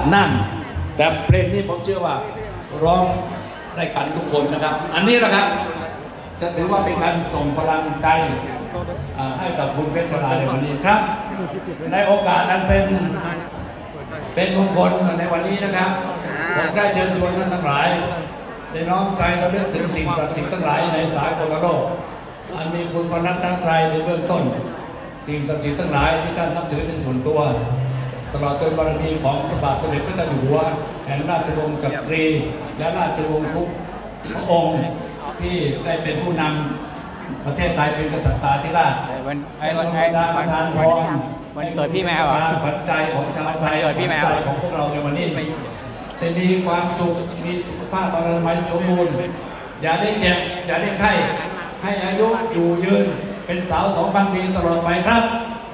นั่นแต่เพลงนี้ผมเชื่อว่าร้องได้กันทุกคนนะครับอันนี้แหละครับจะถือว่าเป็นการส่งพลังใจให้กับคุณเพชรลาในวันนี้ครับในโอกาสนั้นเป็นมงคลในวันนี้นะครับผมได้เชิญชวนท่านทั้งหลายในน้อมใจระลึกถึงสิ่งศักดิ์สิทธิ์ทั้งหลายในสากลโลกอันมีคุณพระรัตนตรัยในเบื้องต้นสิ่งศักดิ์สิทธิ์ทั้งหลายที่ท่านนับถือเป็นส่วนตัวตลอดจนบารมีของพระบาทสมเด็จพระเจ้าอยู่หัวแห่งราชวงศ์จักรีและราชวงศ์ทุกพระองค์ที่ได้เป็นผู้นำประเทศไทยเป็นกษัตริย์ธิราชวันประธานพรวันเกิดพี่แมวอ่ะขวัญใจของชาวไทยขวัญใจของพวกเราในวันนี้จะมีความสุขมีสุขภาพอนามัยสมบูรณ์อย่าได้เจ็บอย่าได้ไข้ให้อายุอยู่ยืนเป็นสาว 2,000 ปีตลอดไปครับ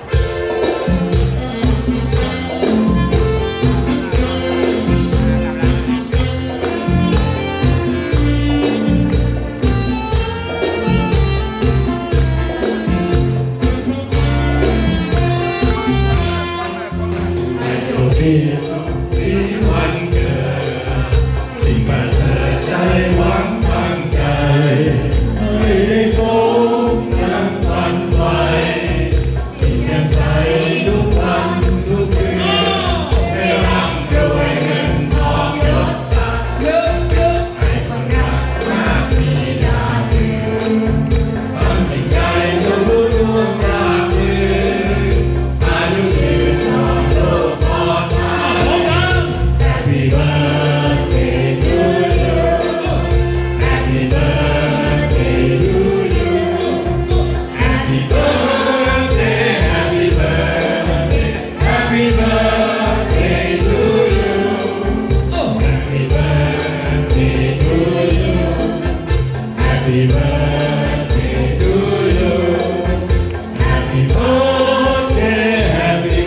สีวันเกิดสิ่งประเสริฐใจหวังตั้งใจให้ได้สมดังฝันใฝ่ที่แจ่มใสทุกวันทุกคืนให้ร่ำรวยเงินทองยศศักดิ์ให้คนรักมากมีดาดือทำสิ่งใดจะรู้ล่วงราบรื่นอายุยืนปลอดโลกปลอดภัยHappy birthday to you Happy birthday to you Happy birthday Happy birthday Happy birthday to you Happy birthday to you Happy birthday to you Happy birthday Happy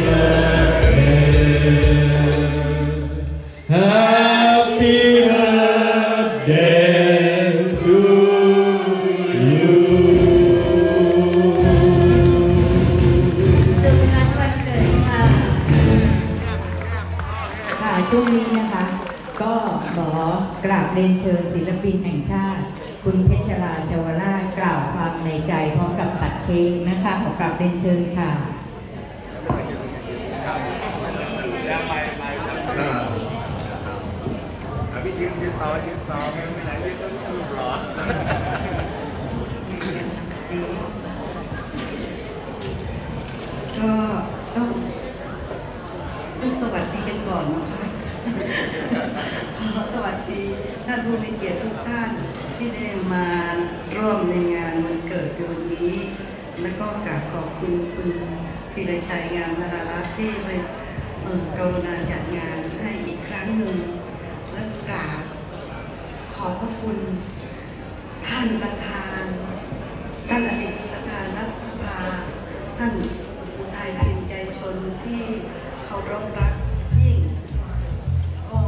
birthday Happy birthday to you สุขสันต์วันเกิดค่ะช่วงนี้นะคะก็ขอกราบเรียนเชิญศิลปินแห่งชาติคุณเพชรลาชวราชกล่าวความในใจพร้อมกับตัดเค้กนะคะขอกราบเรียนเชิญค่ะพี่ยืนต่อไม่ไหนยืนต้องรูปหรอก็ต้องสวัสดีกันก่อนนะคะสวัสดีท่านผู้มีเกียรติทุกท่านที่ได้มาร่วมในงานวันเกิดในวันนี้และก็กราบขอบคุณคุณธีรชัยงามธนารัตน์ที่ไปกรุณาจัดงานให้อีกครั้งหนึ่งและกราบขอบพระคุณท่านประธานท่านอดีตประธานรัฐสภาท่านอุทัยพิมพ์ใจชนที่เคารพรักยิ่งก็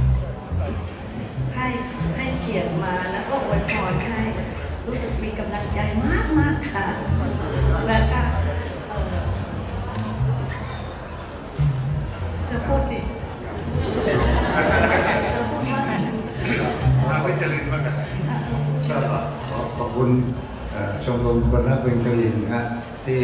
ให้เกียรติมาแล้วก็อวยพรให้รู้สึกมีกำลังใจมากค่ะแล้วก็จะพูดดิขอบคุณชมรมคนรักเพลงชลินนะที่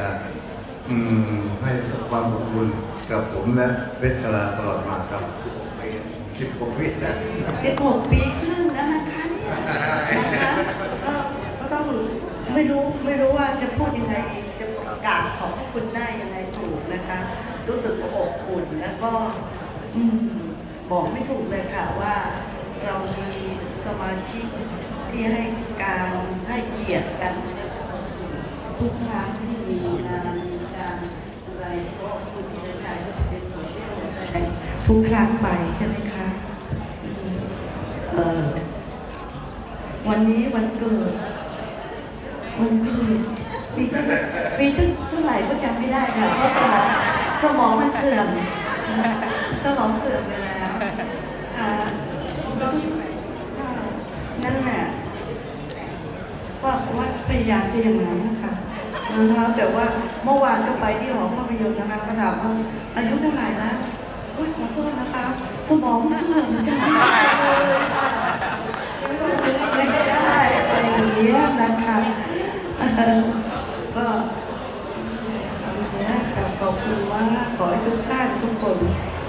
ให้ความอบอุ่นกับผมและเพชรลาตลอดมาครับ16 ปีแล้ว 16 ปีครึ่งแล้วนะคะเนี่ยนะคะก็ต้องไม่รู้ว่าจะพูดยังไงจะกราบขอบคุณได้ยังไงถูกนะคะรู้สึกอบอุ่นแล้วก็บอกไม่ถูกเลยค่ะว่าเรามีสมาชิกที่ให้การให้เกียรติกันทุกครั้งที่มีงานมีการอะไรก็คุณธีรชัยก็จะเป็นส่วนที่เราแสดงทุกครั้งไปใช่ไหมคะวันนี้วันเกิดปีเท่าไหร่ก็จำไม่ได้ค่ะเพราะสมองมันเสื่อมไปแล้วนั่นแหละว่าพยายามจะอย่างนั้นนะคะแต่ว่าเมื่อวานก็ไปที่หอภาพยนตร์นะคะเขาถามว่าอายุเท่าไหร่แล้วขอโทษนะคะสมองเสื่อมจำไม่ได้เลยค่ะไม่ได้อะไรอย่างเงี้ยนะคะก็ขอบคุณมากขอให้ทุกท่านทุกคน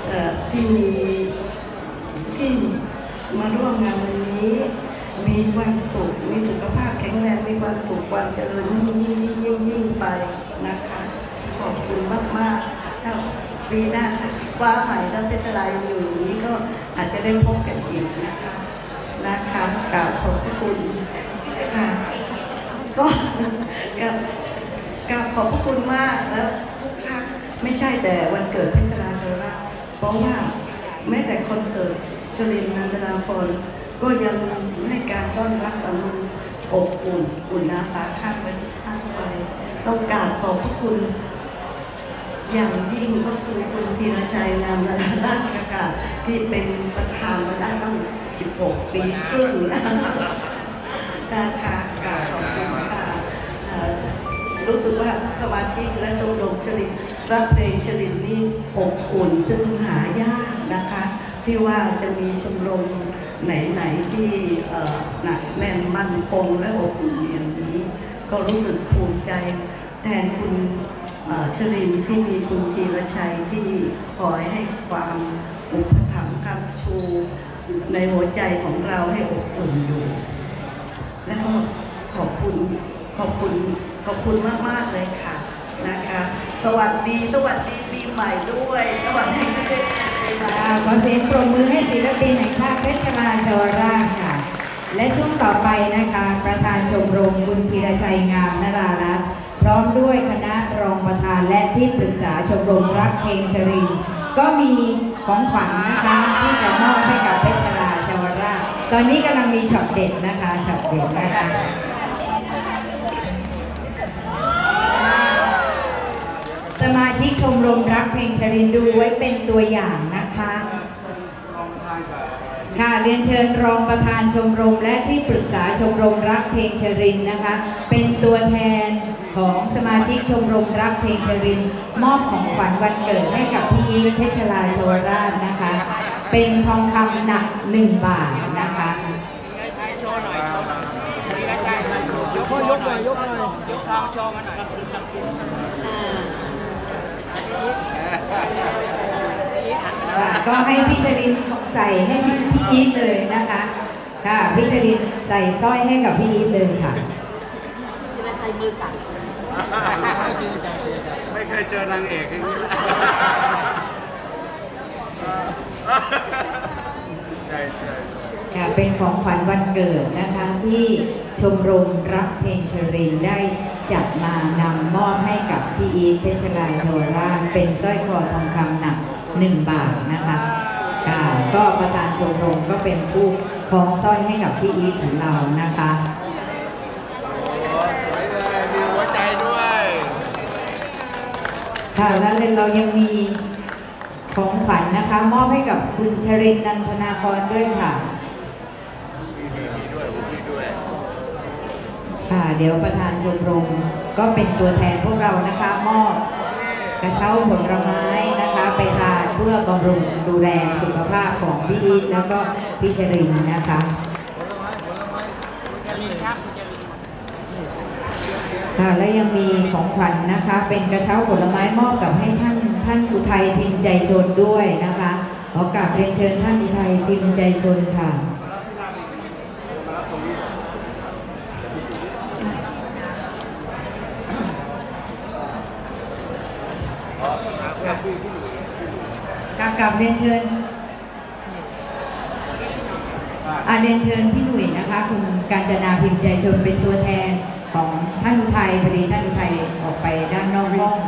ที่มาร่วมงานวันนี้มีความสุขมีสุขภาพแข็งแรงมีความสุขความเจริญยิ่งไปนะคะขอบคุณมากๆถ้าปีหน้าฟ้าใหม่ถ้าเพชรลายอยู่นี้ก็อาจจะได้พบกันอีกนะคะกราบขอบคุณค่ะก็กราบขอบพระคุณมากแล้วทุกครั้งไม่ใช่แต่วันเกิดเพชรราชวราชเพราะว่าแม้แต่คอนเสิร์ตชลินนันทนาพรก็ยังให้การต้อนรับอนุอบอุ่นน้ำฟ้าข้ามไปทุกท่านไปต้องกราบขอบพระคุณอย่างยิ่งก็คือคุณธีรชัยงามนาราชค่ะที่เป็นประธานมาได้ตั้ง16 ปีครึ่งนะคะกราบขอบคุณค่ะรู้สึกว่าสมาชิกและชมรมชลินรักเพลงชลินนี่อบอุ่นซึ่งหายากนะคะที่ว่าจะมีชมรมไหนที่หนักแน่นมั่นคงและอบอุ่นอย่างนี้ก็รู้สึกภูมิใจแทนคุณชลินที่มีคุณธีรชัยที่คอยให้ความอุปถัมภ์ค้ำชูในหัวใจของเราให้อบอุ่นอยู่และก็ขอบคุณมากเลยค่ะนะคะสวัสดีปีใหม่ด้วยสวัสดีขอเสียงปรบมือให้ศิลปินแห่งชาติเพชรราชวราชค่ะและช่วงต่อไปนะคะประธานชมรมคุณธีรชัยงามนรารัตน์พร้อมด้วยคณะรองประธานและที่ปรึกษาชมรมรักเพลงชรินก็มีของขวัญนะคะที่จะมอบให้กับเพชรราชวราชตอนนี้กำลังมีช็อตเด็ดนะคะช็อตเด็ดนะคะสมาชิกชมรมรักเพลงชรินดูไว้เป็นตัวอย่างนะคะค่ะเรียนเชิญรองประธานชมรมและที่ปรึกษาชมรมรักเพลงชรินนะคะเป็นตัวแทนของสมาชิกชมรมรักเพลงชรินมอบของขวัญวันเกิดให้กับพี่อีทเพชรราชวราชนะคะเป็นทองคำหนัก1 บาทนะคะยกทองโชว์มาหน่อยก็ให้พี่ชลินใส่ให้พี่อีทเลยนะคะค่ะพี่ชลินใส่สร้อยให้กับพี่อีทเลยค่ะใส่มือสั่นไม่เคยเจอนางเอกอย่างนี้ค่ะเป็นของขวัญวันเกิดนะคะที่ชมรมรักเพลงชรินได้จัดมานำมอบให้กับพี่อีทเพชรราชวราชเป็นสร้อยคอทองคำหนัก1 บาทนะคะค่ะก็ประธานชมรมก็เป็นผู้คล้องสร้อยให้กับพี่อีทของเรานะคะมีหัวใจด้วยค่ะแล้วเรายังมีของขวัญนะคะมอบให้กับคุณชรินทร์นันทนาครด้วยค่ะค่ะเดี๋ยวประธานชมรมก็เป็นตัวแทนพวกเรานะคะมอบกระเช้าผลไม้นะคะไปทานเพื่อบำรุงดูแลสุขภาพของพี่อีทแล้วก็พี่ชรินนะคะค่ะและยังมีของขวัญนะคะเป็นกระเช้าผลไม้มอบกับให้ท่านอุทัยพิมพ์ใจชนด้วยนะคะขอกราบเรียนเชิญท่านอุทัยพิมพ์ใจชนค่ะกราบเรียนเชิญเรียนเชิญพี่หนุ่ยนะคะคุณกาญจนาพิมพ์ใจชนเป็นตัวแทนของท่านอุทัยพอดีท่านอุทัยออกไปด้านนอกห้อง